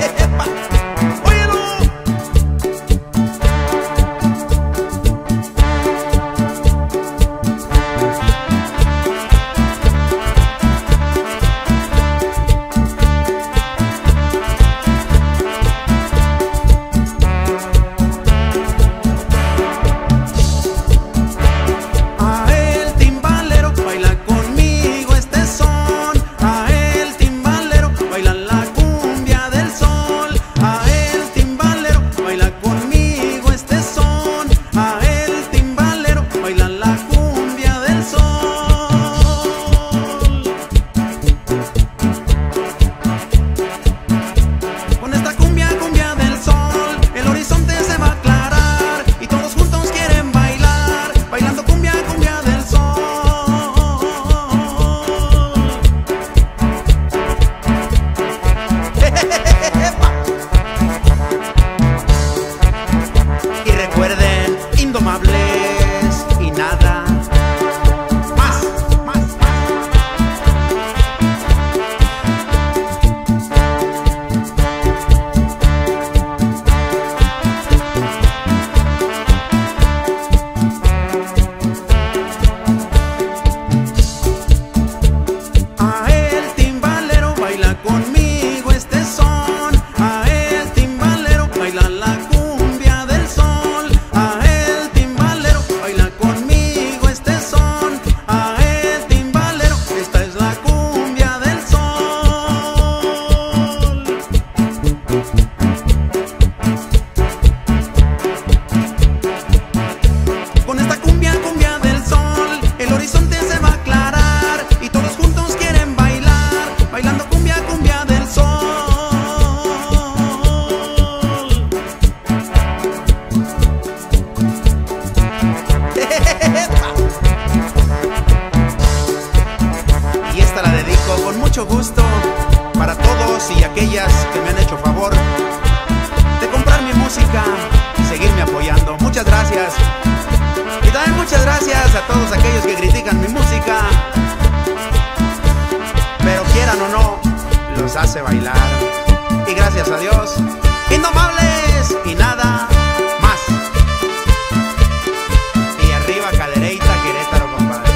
mucho gusto para todos y aquellas que me han hecho favor de comprar mi música y seguirme apoyando. Muchas gracias. Y también muchas gracias a todos aquellos que critican mi música, pero quieran o no, los hace bailar. Y gracias a Dios, Indomables y nada más. Y arriba Cadereyta, Querétaro, compadre.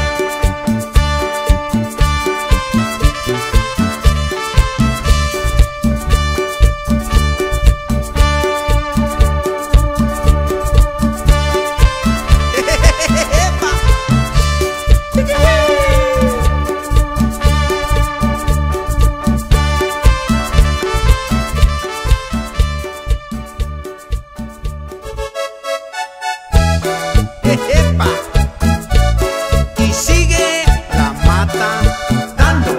Y sigue la mata dando.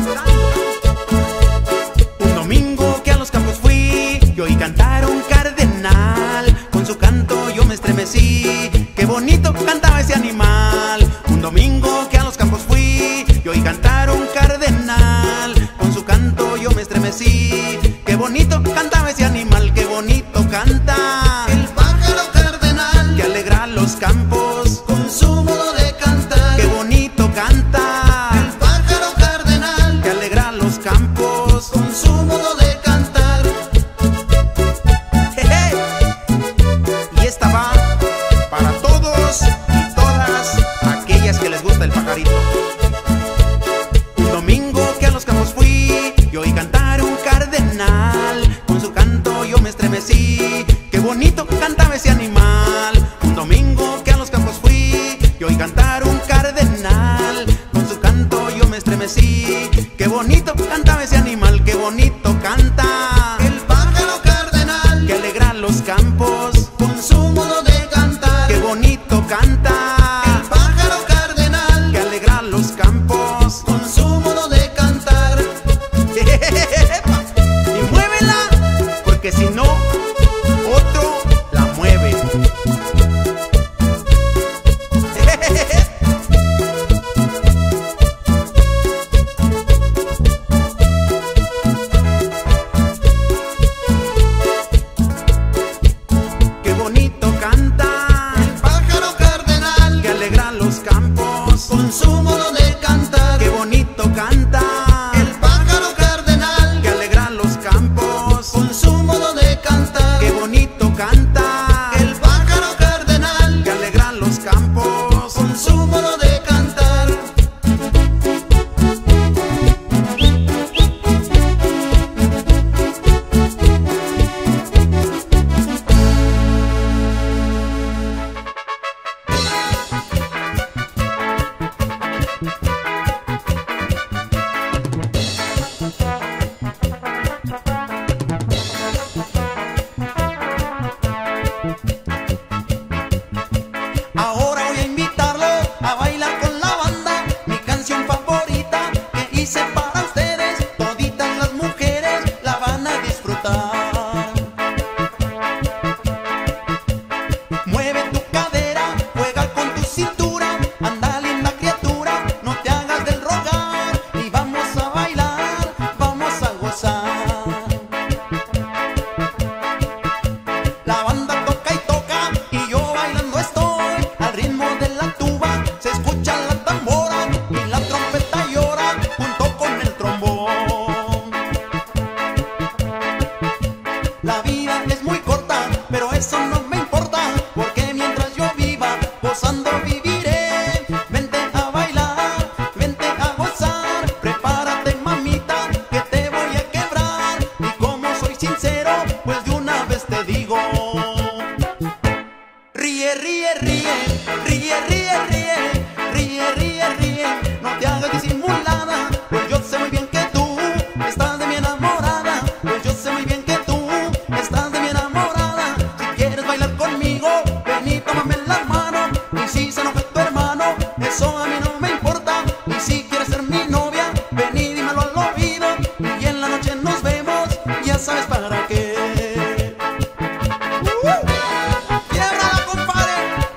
Un domingo que a los campos fui y oí cantar a un cardenal. Con su canto yo me estremecí, qué bonito cantaba ese animal. Un domingo que a los campos fui y oí cantar a un cardenal. Con su canto yo me estremecí, qué bonito cantaba ese animal, qué bonito canta el pájaro cardenal que alegra los campos con su modo de cantar. Qué bonito canta el pájaro cardenal que alegra los campos con su modo de cantar. Jeje. Y esta va para todos y todas aquellas que les gusta el pajarito. Un domingo que a los campos fui y oí cantar un cardenal. Con su canto yo me estremecí, qué bonito cantaba ese animal. Un domingo que a los campos La vida es muy corta, pero eso no me importa, porque mientras yo viva, gozando viviré. Vente a bailar, vente a gozar, prepárate mamita, que te voy a quebrar. Y como soy sincero, pues de una vez te digo: ríe, ríe, ríe, ríe, ríe, ríe, ríe, ríe, ríe, no te hagas disimulada, pues yo sé muy bien que tú estás de mi enamorada, pues yo sé muy bien que tú estás de mi enamorada. Si quieres bailar conmigo, ven y tómame las manos, y si se enoja tu hermano, eso a mí no me importa. Y si quieres ser mi novia, ven y dímelo al oído, y en la noche nos vemos, ya sabes para qué. ¡Quiebrala, compadre!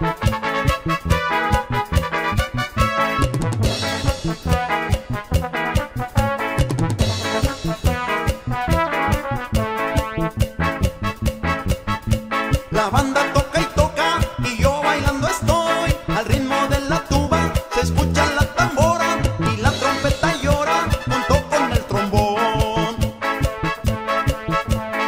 La banda toca y toca, y yo bailando estoy. Al ritmo de la tuba se escucha la tambora, y la trompeta llora junto con el trombón.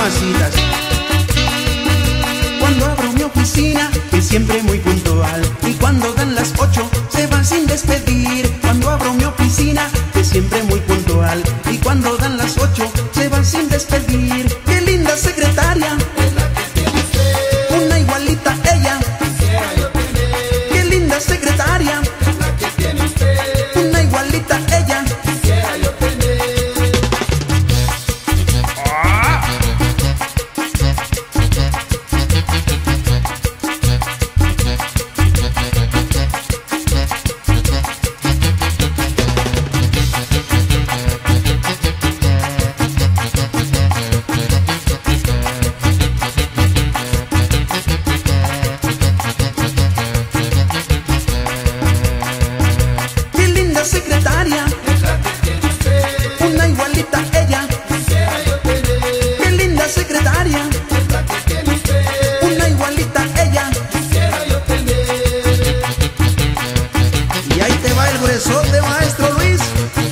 mamacitas. Cuando abro mi oficina es siempre muy puntual, y cuando dan las 8 se va sin despedir. Cuando abro mi oficina es siempre muy puntual, y cuando dan las 8 se va sin despedir. ¡Qué linda secretaria! Es la que tiene usted. Una igualita a ella. Quisiera yo tener. ¡Qué linda secretaria! Es la que tiene usted. Una igualita a ella. Quisiera yo tener. ¡Qué linda secretaria! Es la que tiene usted. Una igualita a ella. Quisiera yo tener. ¡Qué linda secretaria! Es la que tiene usted. Una igualita a ella. Quisiera yo tener. Y ahí te va el gruesote, maestro Luis.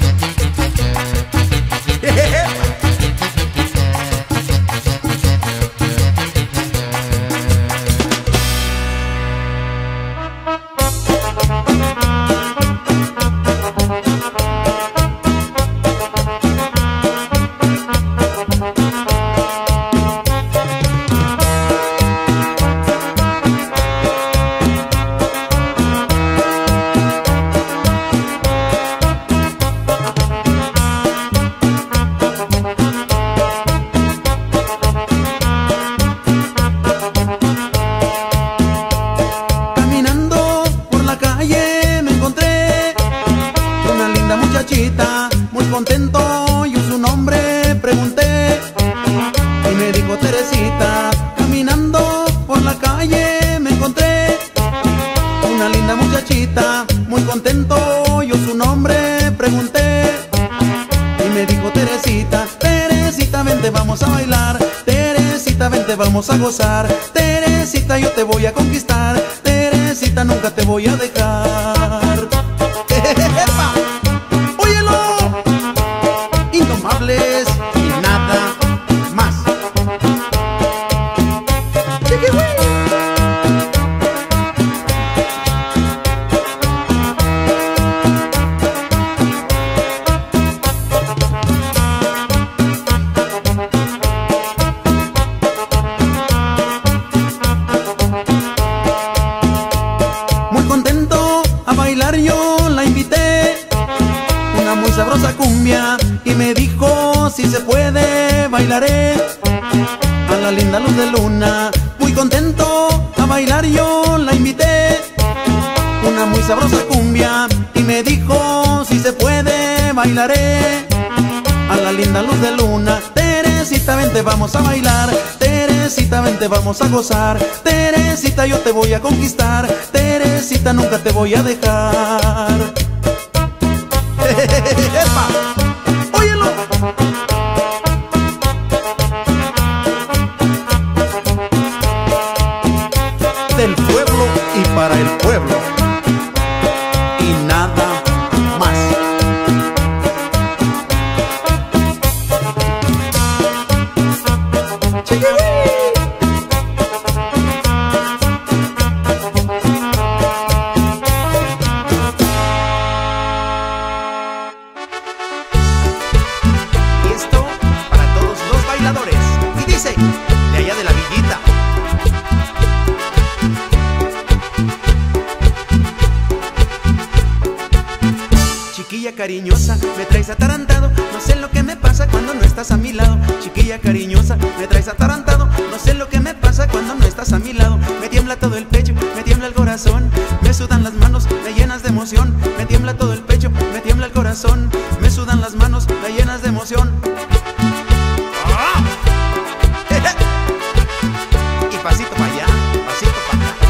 Caminando por la calle me encontré una linda muchachita, muy contento, yo su nombre pregunté y me dijo Teresita. Caminando por la calle me encontré una linda muchachita, muy contento, yo su nombre pregunté y me dijo Teresita. Teresita, vente, vamos a bailar. Teresita, vente, vamos a gozar. Teresita, yo te voy a conquistar. Teresita, nunca te voy a dejar. ¡Epa! ¡Óyelo! Indomables y nada más. ¡Chiquihuí! Muy contento a bailar yo la invité, una muy sabrosa cumbia, y me dijo si se puede bailaré a la linda luz de luna. Muy contento a bailar yo la invité, una muy sabrosa cumbia, y me dijo si se puede bailaré a la linda luz de luna. Teresita, vente, vamos a bailar. Teresita, vente, vamos a gozar. Teresita, yo te voy a conquistar. Teresita, nunca te voy a dejar. ¡Epa! ¡Óyelo! Del pueblo y para el pueblo, y nada más. Y esto para todos los bailadores. Y dice, de allá de la villita. Chiquilla cariñosa, me traes atarantado. No sé lo que me pasa cuando no estás a mi lado. Chiquilla cariñosa, me traes atarantado. No sé lo que me pasa cuando no estás a mi lado. Me tiembla todo el pecho, me tiembla el corazón. Me sudan las manos, me llenas de emoción. Me tiembla todo el pecho, me tiembla el corazón. Me sudan las manos, me llenas de emoción. ¡Ah! Y pasito para allá, pasito para acá.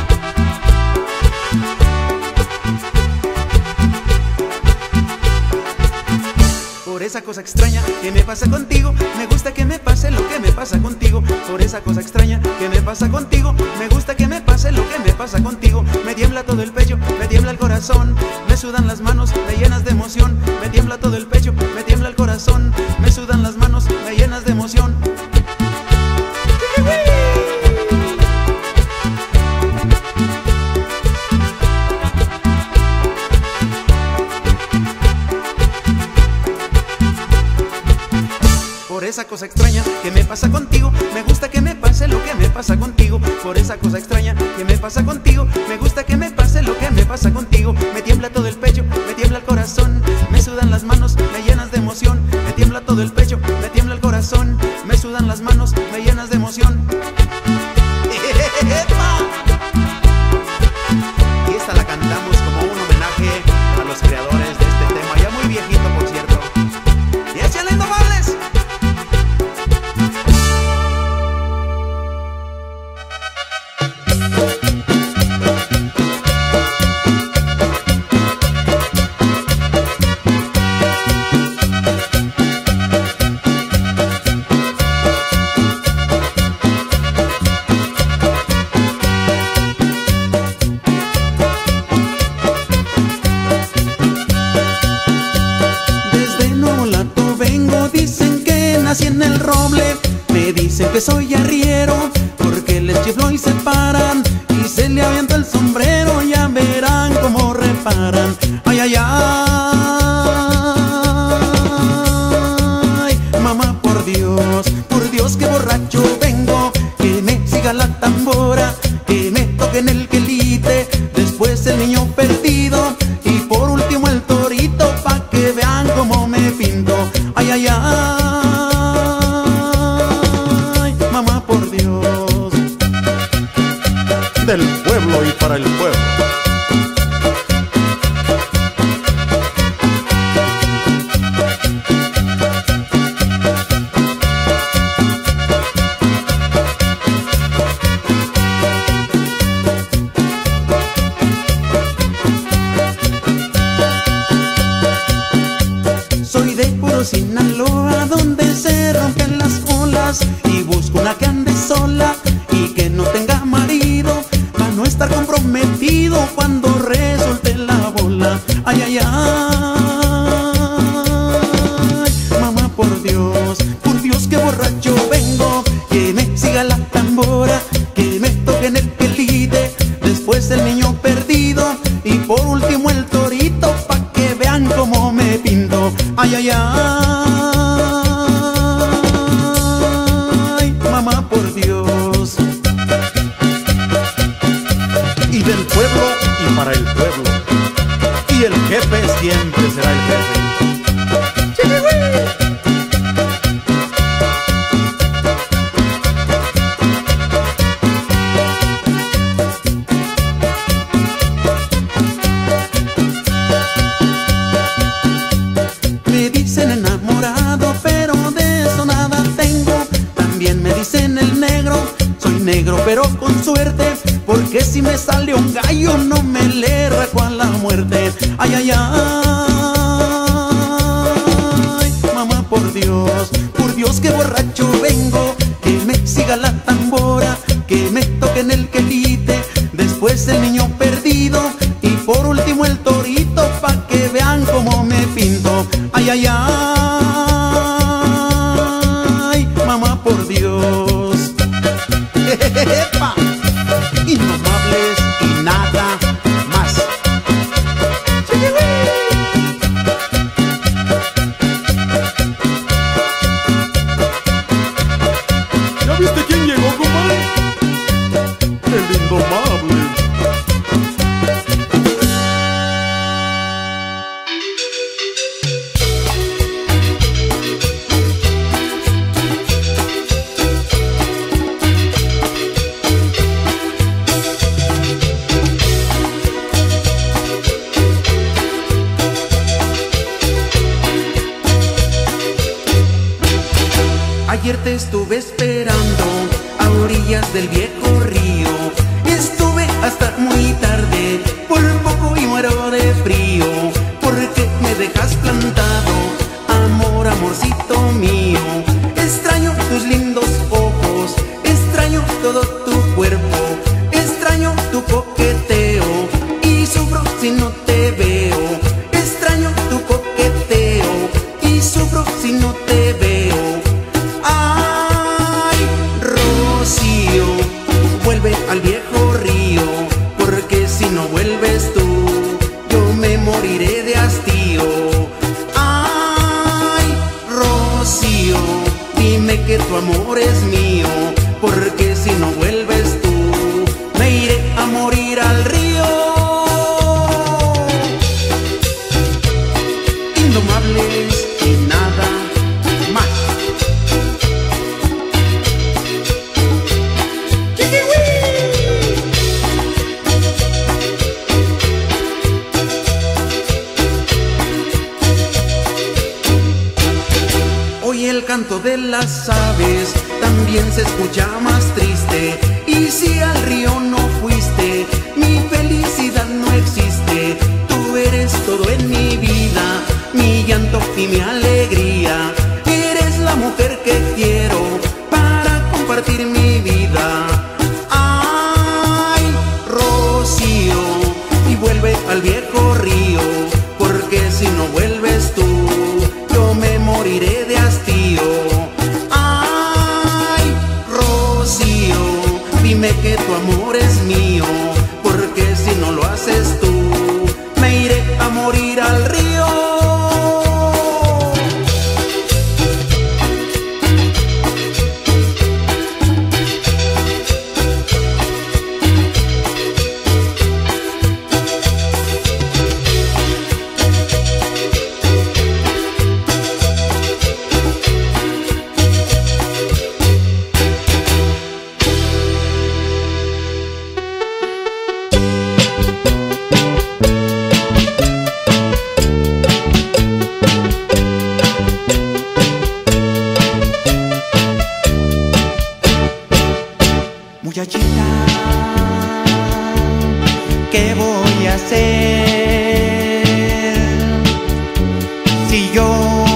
Por esa cosa extraña que me pasa contigo, me gusta que me pase lo que me pasa contigo. Por esa cosa extraña que me pasa contigo, me gusta que me pase lo que me pasa contigo. Me tiembla todo el pecho, me tiembla el corazón. Me sudan las manos, me llenas de emoción. Me tiembla todo el pecho, me tiembla el corazón. Me sudan las manos, me llenas de emoción. por esa cosa extraña que me pasa contigo. Me gusta que me pase lo que me pasa contigo. Por esa cosa extraña que me pasa contigo. Me gusta que me pase lo que me pasa contigo. Me tiembla todo el pecho, me tiembla el corazón. Me sudan las manos, me llenas de emoción. Me tiembla todo el pecho, me tiembla el corazón. Me sudan las manos, me llenas de emoción. Y esta la cantamos como un homenaje a los creadores de este tema, ya muy viejito por cierto. ¡Y échale, Indomables! Nací en el roble, me dicen que soy arriero, porque les chiflo y se paran, y se le avienta el sombrero, ya verán cómo reparan. Ay, ay, ay, mamá, por Dios que borracho vengo, que me siga la tambora, que me toquen el quelite, después el niño perdido, y por último el torito, pa' que vean cómo me pinto. Ay, ay, ay, del pueblo y para el pueblo. Soy de puro Sinaloa, donde se rompen las olas, y busco una que ande sola y que no tenga marido, no estar comprometido cuando resulte la bola. Ay, ay, ay, mamá, por Dios que borracho vengo, que me siga la tambora, que me toquen el quelite, después el niño perdido, y por último el torito, pa' que vean cómo me pinto. Ay, ay, ay, mamá, por Dios. Y del pueblo y para el pueblo, y el jefe siempre será el jefe. Me dicen enamorado, pero de eso nada tengo. También me dicen el negro, soy negro pero con suerte, porque si me sale un gallo no me le rajo a la muerte. Ay, ay, ay, mamá, por Dios que borracho vengo, que me siga la tambora, que me toquen el quelite, después el niño perdido, y por último el torito, pa' que vean cómo me pinto. Ay, ay, ay, mamá, por Dios. ¡Epa! Indomables y nada más. ¿Ya viste quién llegó, compadre? El Indomable. Ayer te estuve esperando a orillas del viejo río. Estuve hasta muy tarde, por poco y muero de frío. Porque me dejas plantado, amor, amorcito mío. Extraño tus lindos ojos, extraño todo tu cuerpo, extraño tu coqueteo, y sufro si no te veo. Extraño tu coqueteo, y sufro si no te veo. Vuelve al viejo río, porque si no vuelves tú, yo me moriré de hastío. Ay, que tu amor es mío, porque si no vuelves tú, me iré a morir al río. Indomables y nada más. Hoy el canto de las aves también se escucha más triste, y si al río no fuiste, mi felicidad no existe. Tú eres todo en mi vida, mi llanto y mi alegría. Eres la mujer que quiero para compartir mi vida. Ay, Rocío, y vuelve al viejo río, porque si no vuelves tú, yo me moriré de hastío. Ay, Rocío, dime que tu amor es mío, porque si no lo haces tú, me iré a morir al río. Muchachita, ¿qué voy a hacer si yo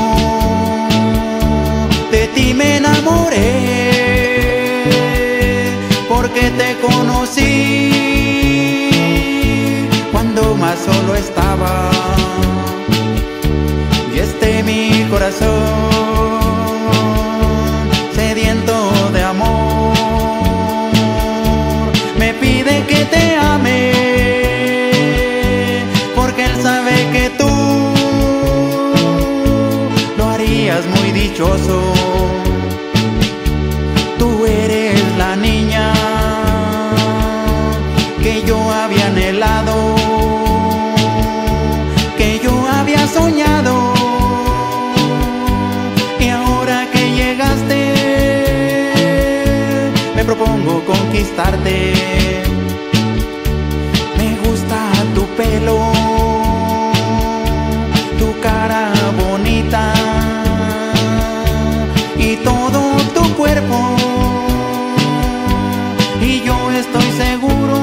de ti me enamoré? Porque te conocí cuando más solo estaba, y mi corazón sediento de amor me pide que te ame, porque él sabe que tú lo harías muy dichoso. Tú eres la niña que yo había anhelado, que yo había soñado, y ahora que llegaste me propongo conquistarte. Me gusta tu pelo, tu cara bonita y todo tu cuerpo, y yo estoy seguro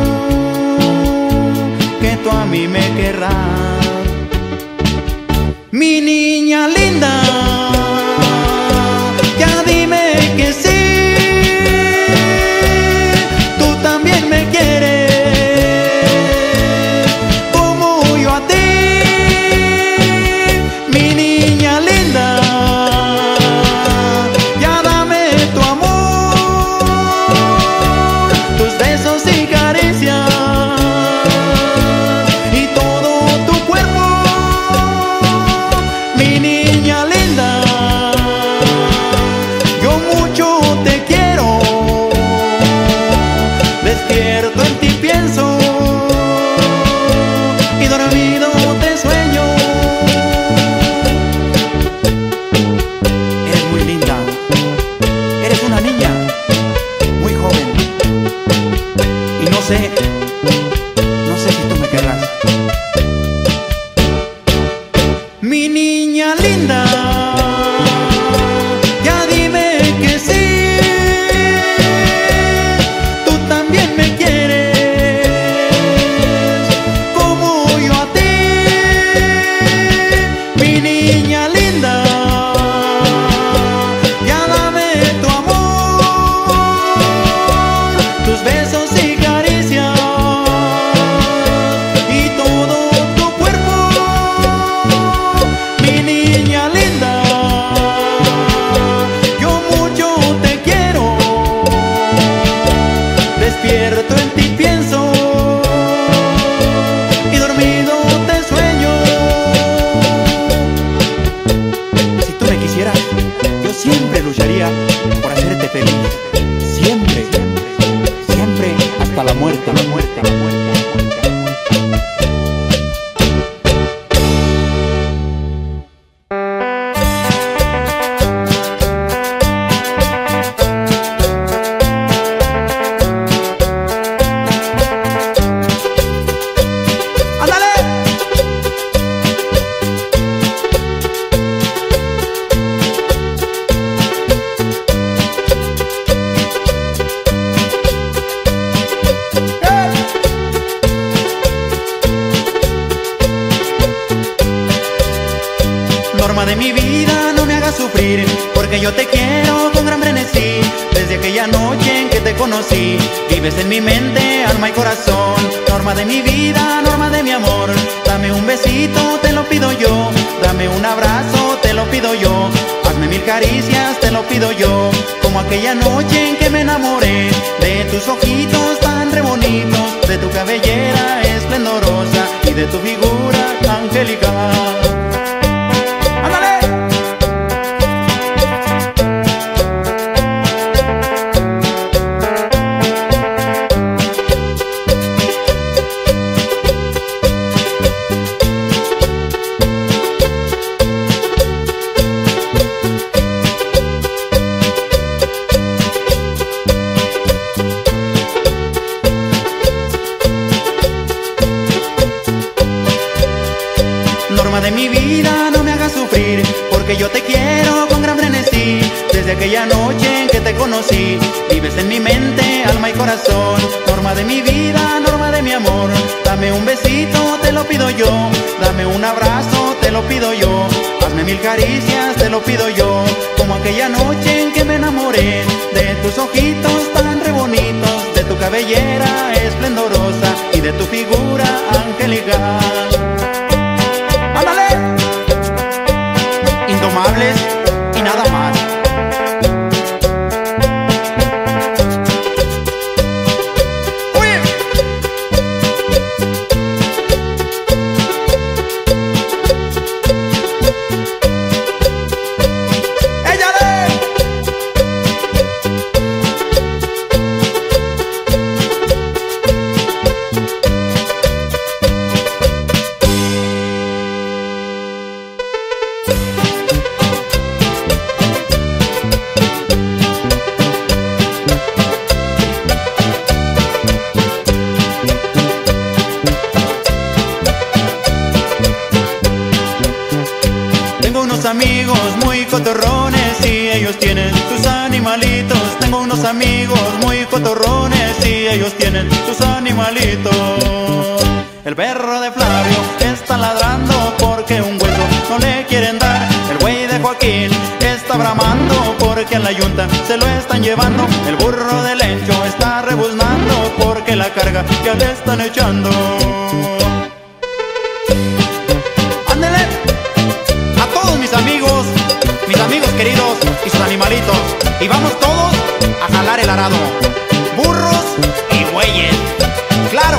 que tú a mí me querrás. Mi niña linda, ya dime que sí. Tú también me quieres, porque yo te quiero con gran frenesí. Desde aquella noche en que te conocí, vives en mi mente, alma y corazón. Norma de mi vida, norma de mi amor. Dame un besito, te lo pido yo. Dame un abrazo, te lo pido yo. Hazme mil caricias, te lo pido yo. Como aquella noche en que me enamoré de tus ojitos tan re bonitos, de tu cabellera esplendorosa y de tu figura angelical. ¡Ándale! Norma de mi vida, no me hagas sufrir, porque yo te quiero con gran frenesí. Desde aquella noche en que te conocí, vives en mi mente, alma y corazón. Norma de mi vida, norma de mi amor. Dame un besito, te lo pido yo. Dame un abrazo, te lo pido yo. Hazme mil caricias, te lo pido yo. Como aquella noche en que me enamoré de tus ojitos tan re bonitos, de tu cabellera esplendorosa y de tu figura angelical. ¡Ándale! Indomables y nada más. ¡Uy! ¡Échale! Tengo unos amigos muy cotorrones y ellos tienen sus animalitos. Tengo unos amigos muy cotorrones y ellos tienen sus animalitos. El perro de Flavio está ladrando porque un hueso no le quieren dar. El güey de Joaquín está bramando porque a la yunta se lo están llevando. El burro de Lencho está rebuznando porque la carga ya le están echando. ¡Ándele! Mis amigos queridos y sus animalitos, y vamos todos a jalar el arado, burros y bueyes, claro.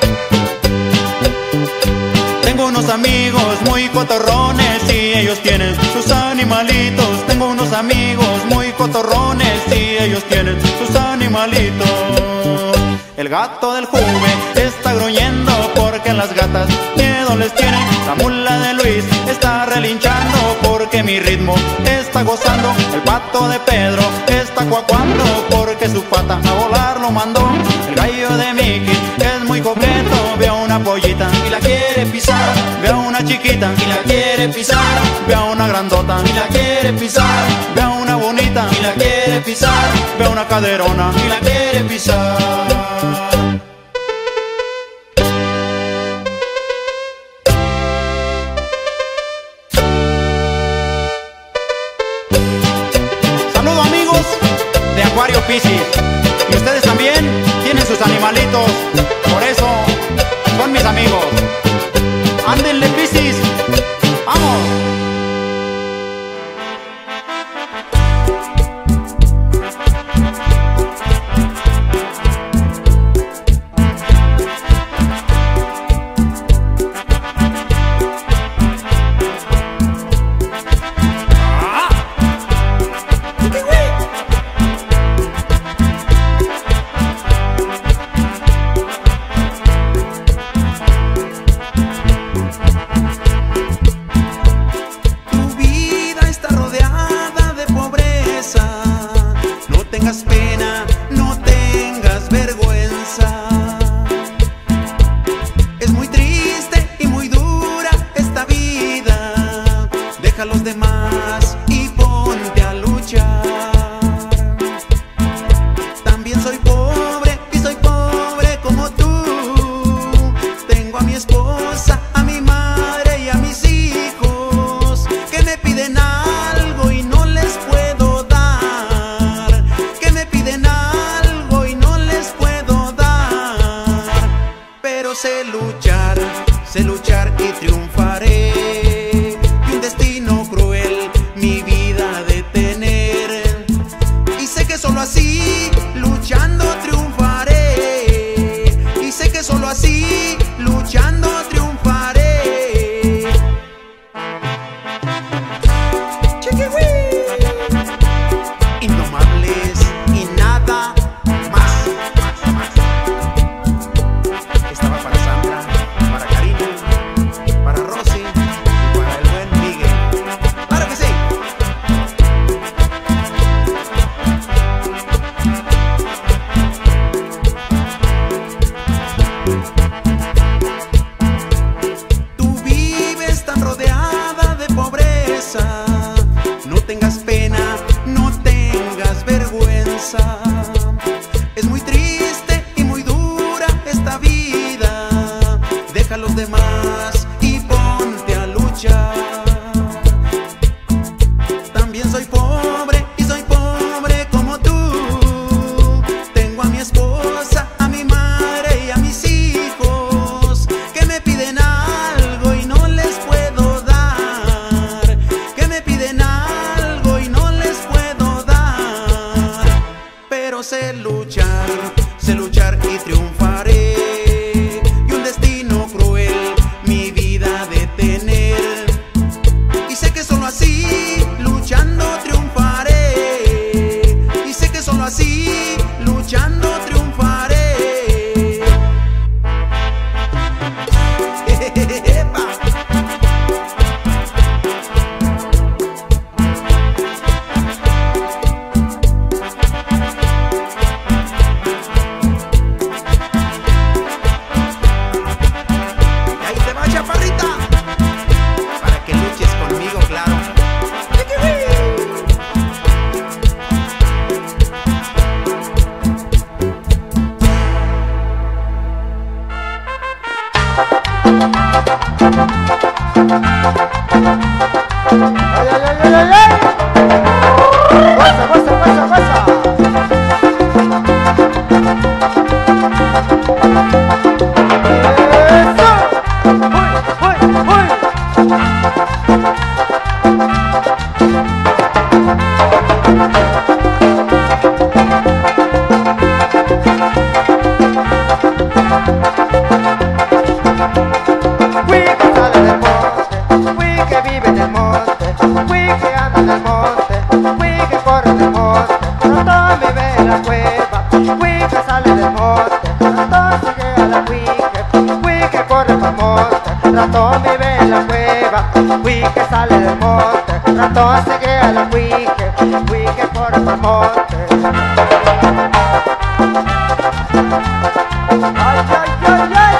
Tengo unos amigos muy cotorrones y ellos tienen sus animalitos. Tengo unos amigos muy cotorrones y ellos tienen sus animalitos. El gato del Juve está gruñendo porque las gatas miedo les tienen. La mula de Luis está relinchando porque mi ritmo está gozando. El pato de Pedro está cuacuando porque su pata a volar lo mandó. El gallo de Mickey es muy coqueto, ve a una pollita y la quiere pisar. Ve a una chiquita y la quiere pisar. Ve a una grandota y la quiere pisar. Ve a una bonita y la quiere pisar. Ve a una caderona y la quiere pisar. Saludos amigos de Acuario Piscis. Y ustedes también tienen sus animalitos, por eso son mis amigos. Ándenle Piscis, vamos. sé luchar y triunfaré. Y un destino cruel mi vida detener. Y sé que solo así, luchando triunfaré. Y sé que solo así, luchando triunfaré. ¡Ay, ay, ay, ay, ay, ay! ¡Guasa, guasa, guasa, guasa! ¡Eso! ¡Uy, uy, ratón vive en la cueva, Huique sale del monte, ratón sigue a la Huique, Huique corre pa'l monte. ¡Ay, ay, ay, ay!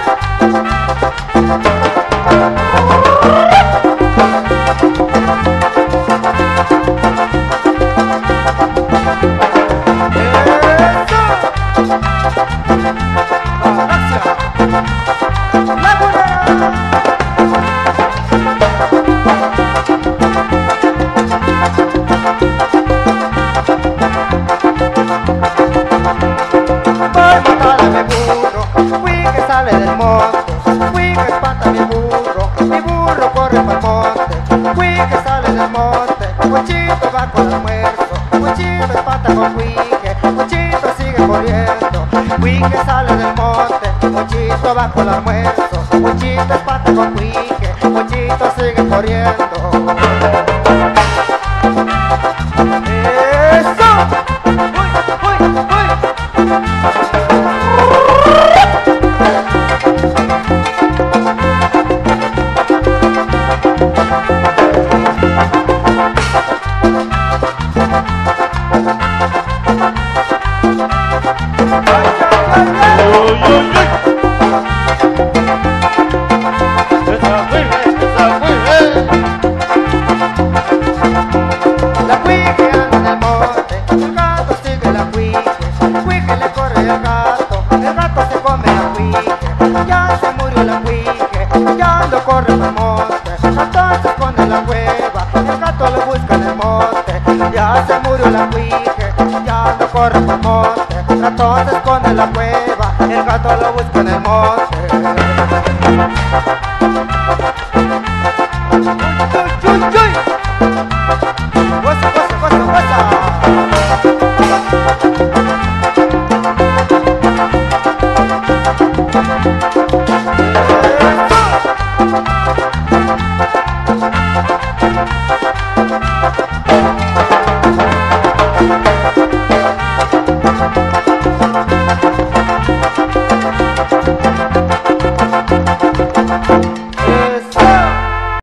Huichito va con almuerzo, Huichito espanta con Huique, Huichito sigue corriendo, Huique sale del monte, Huichito va con almuerzo, Huichito espanta con Huique, Huichito sigue corriendo. ¡Eso! ¡Uy, uy, uy! La Huique anda en el monte, el gato sigue la Huique, Huique le corre el gato se come la Huique, ya se murió la Huique, ya no corre por el monte, ratón se esconde en la cueva, el gato lo busca en el monte, ya se murió la Huique, ya no corre por el monte, ratón se esconde en la cueva, el gato lo busca en el monte. ¡Uy, uy, uy, uy! ¡Guasa, guasa, guasa, guasa!